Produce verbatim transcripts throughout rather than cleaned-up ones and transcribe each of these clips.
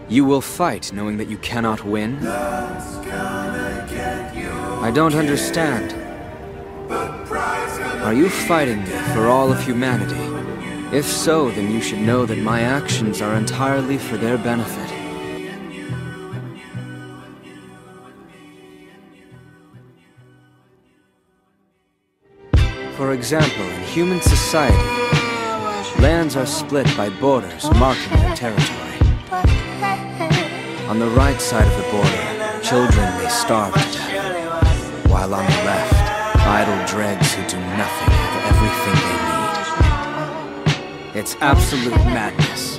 You will fight knowing that you cannot win? I don't understand. Are you fighting me for all of humanity? If so, then you should know that my actions are entirely for their benefit. For example, in human society, lands are split by borders marking their territory. On the right side of the border, children may starve to death, while on the left, idle dregs who do nothing have everything they need. It's absolute madness.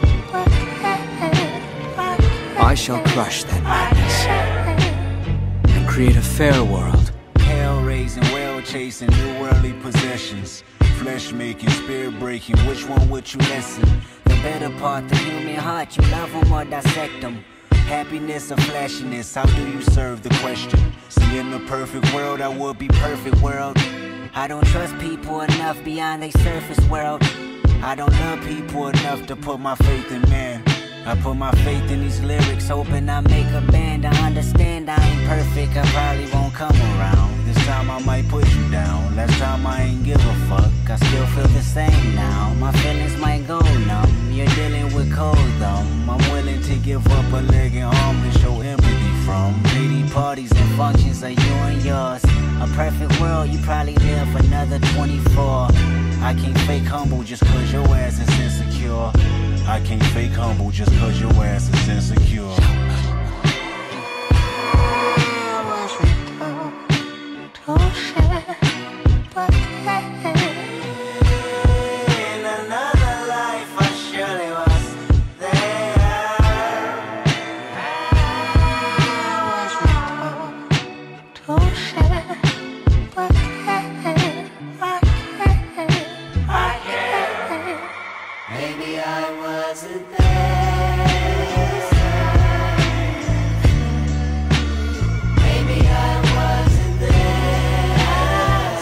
I shall crush that madness and create a fair world. Hell-raising, whale-chasing, new worldly possessions, flesh-making, spirit-breaking, which one would you listen? The better part, the human heart, you love them or dissect them. Happiness or flashiness, how do you serve the question? See, in the perfect world, I would be perfect world. I don't trust people enough beyond their surface world. I don't love people enough to put my faith in man. I put my faith in these lyrics, hoping I make a band. I understand I ain't perfect, I probably won't come around. This time I might put you down, last time I ain't give a fuck. I still feel the same now, my feelings might go numb. You're dealing with cold thumb, I'm willing to give up a leg and arm to show empathy from. Lady parties and functions are you and yours. A perfect world, you probably live another twenty-four. I can't fake humble just cause your ass is insecure. I can't fake humble just cause your ass is insecure. Maybe I wasn't there. Maybe I wasn't there.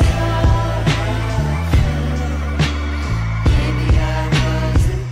Maybe I wasn't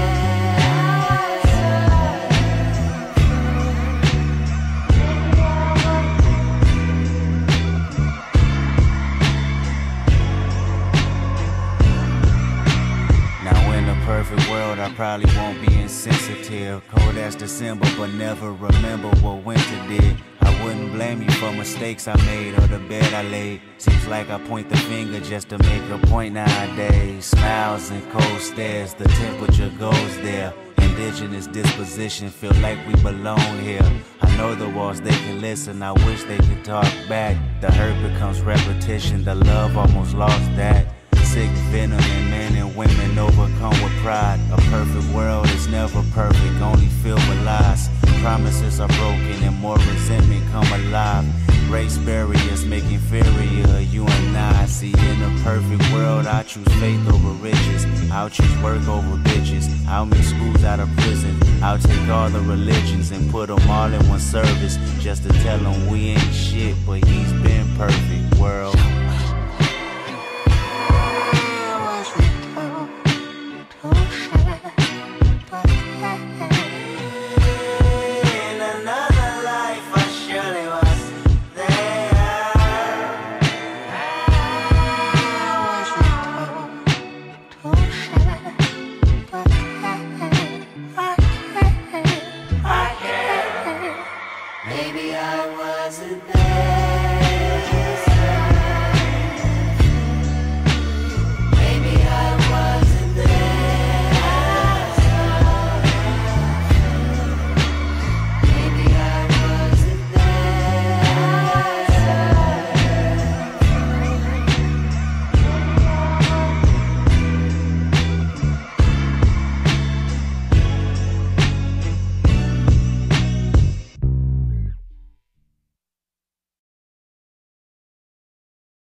Now in a perfect world, I probably won't be insensitive. Cold as December, but never remember what winter did. I wouldn't blame you for mistakes I made or the bed I laid. Seems like I point the finger just to make a point nowadays. Smiles and cold stares, the temperature goes there. Indigenous disposition, feel like we belong here. I know the walls, they can listen, I wish they could talk back. The hurt becomes repetition, the love almost lost that. Sick venom in men and women overcome with pride. A perfect world is never perfect, only filled with lies. Promises are broken and more resentment come alive. Race barriers make inferior you and I. See, in a perfect world, I choose faith over riches. I'll choose work over bitches. I'll make schools out of prison. I'll take all the religions and put them all in one service, just to tell them we ain't shit, but he's been perfect, world. Maybe I wasn't there.